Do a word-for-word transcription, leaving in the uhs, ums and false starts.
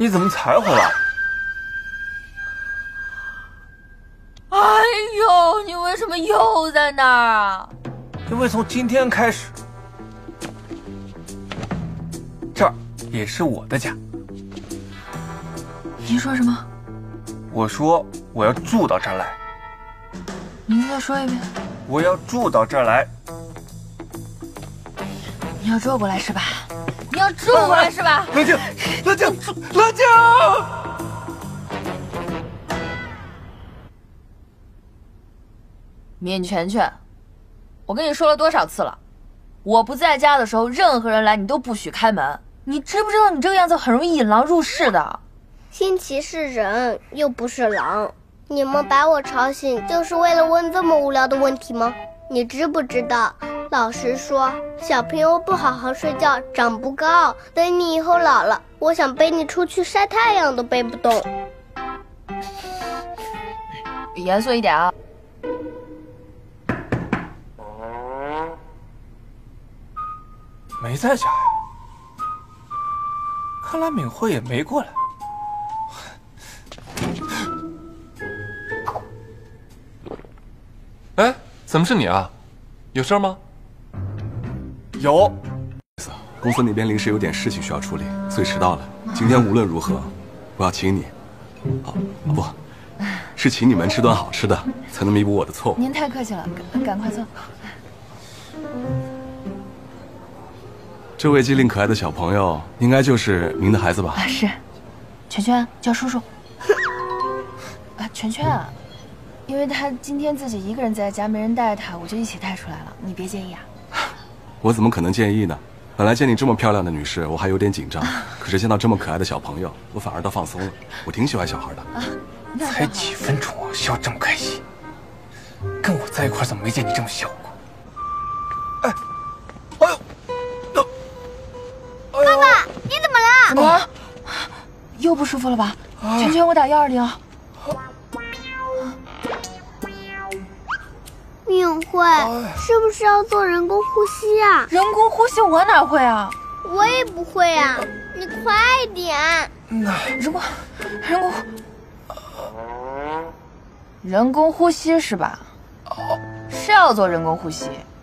你怎么才回来？ 哎呦，你为什么又在那儿啊？ 因为从今天开始，这儿也是我的家。 你说什么？ 我说我要住到这儿来。 你再说一遍。 我要住到这儿来。 你要住过来是吧？你要住过来是吧？ 冷静，冷静，冷静！ 闵全全，我跟你说了多少次了，我不在家的时候，任何人来你都不许开门。你知不知道你这个样子很容易引狼入室的？ 新奇是人，又不是狼。你们把我吵醒，就是为了问这么无聊的问题吗？你知不知道？老实说，小朋友不好好睡觉，长不高。等你以后老了，我想背你出去晒太阳都背不动。 严肃一点啊！ 没在家呀？看来敏慧也没过来。 哎，怎么是你啊？有事吗？ 有。 公司那边临时有点事情需要处理，所以迟到了。今天无论如何，我要请你。哦，不，是请你们吃顿好吃的，才能弥补我的错误。 您太客气了，赶赶快坐。 这位机灵可爱的小朋友，应该就是您的孩子吧？ 啊，是。全全叫叔叔。啊，全全啊，因为他今天自己一个人在家，没人带他，我就一起带出来了，你别介意啊。 我怎么可能介意呢？本来见你这么漂亮的女士，我还有点紧张，可是见到这么可爱的小朋友，我反而倒放松了。我挺喜欢小孩的。 啊， 才几分钟啊，笑这么开心，跟我在一块怎么没见你这么笑过？哎，哎呦，那、哎呦， 爸爸，你怎么了？ 怎么了？又不舒服了吧？啊、全全，我打幺二零。 敏慧，是不是要做人工呼吸啊？ 人工呼吸我哪会啊？ 我也不会啊，你快点。 那人工，人工，人工呼吸是吧？是要做人工呼吸。